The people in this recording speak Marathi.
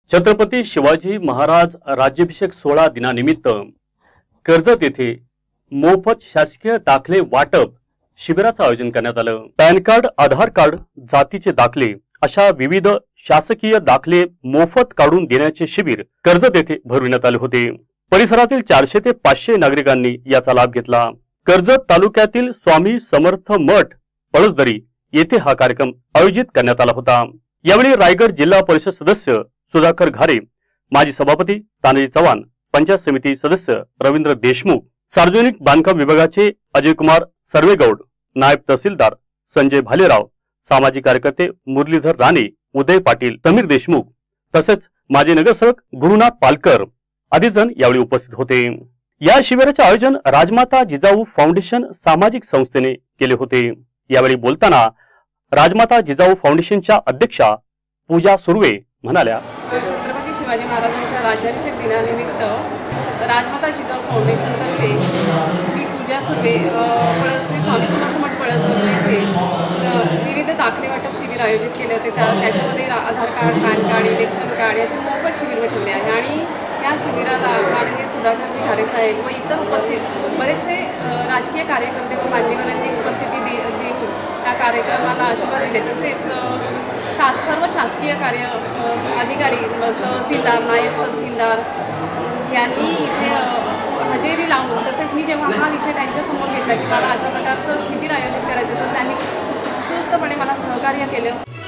छत्रपती शिवाजी महाराज राज्याभिषेक सोहळा दिनानिमित्त कर्जत येथे मोफत शासकीय दाखले वाटप शिबिराचं आयोजन करण्यात आलं। पॅन कार्ड, आधार कार्ड, जातीचे दाखले अशा विविध शासकीय दाखले मोफत काढून देण्याचे शिबिर कर्जत येथे भरविण्यात आले होते। परिसरातील 400 ते 500 नागरिकांनी याचा लाभ घेतला। कर्जत तालुक्यातील स्वामी समर्थ मठ पळसदरी येथे हा कार्यक्रम आयोजित करण्यात आला होता। यावेळी रायगड जिल्हा परिषद सदस्य सुधाकर घारे, माजी सभापती तानाजी चव्हाण, पंचायत समिती सदस्य रवींद्र देशमुख, सार्वजनिक बांधकाम विभागाचे अजय कुमार सर्वेगौड, नायब तहसीलदार संजय भालेराव, सामाजिक कार्यकर्ते मुरलीधर राणे, उदय पाटील, समीर देशमुख तसेच माजी नगरसेवक गुरुनाथ पालकर आदी जण यावेळी उपस्थित होते। या शिबिराचे आयोजन राजमाता जिजाऊ फाउंडेशन सामाजिक संस्थेने केले होते। यावेळी बोलताना राजमाता जिजाऊ फाउंडेशनच्या अध्यक्षा पूजा सुर्वे म्हणाल्या, छत्रपती शिवाजी महाराजांच्या राज्याभिषेक दिनानिमित्त राजमाता जिजाऊ फाउंडेशन तर्फे मी पूजा सुर्वे श्री स्वामी समर्थ मठ पळसदरी येथे विविध दाखले वाटप शिबिर आयोजित केले होते। त्याच्यामध्ये Aadhaar card, PAN card, election card याचे मोफत शिबिर ठेवले आहे आणि या शिबिराला माननीय सुधाकरजी घारे साहेब व इतर उपस्थित बरेचसे राजकीय कार्यकर्ते व मान्यवरांनी उपस्थिती देऊन या कार्यक्रमाला आशीर्वाद दिले। तसेच सर्व शासकीय कार्य अधिकारी, तहसीलदार, नायब तहसीलदार यांनी इथे हजेरी लावून, तसेच मी जेव्हा हा विषय त्यांच्यासमोर घेतला की मला अशा प्रकारचं शिबिर आयोजित करायचं तर त्यांनी उत्स्फूर्तपणे मला सहकार्य केलं।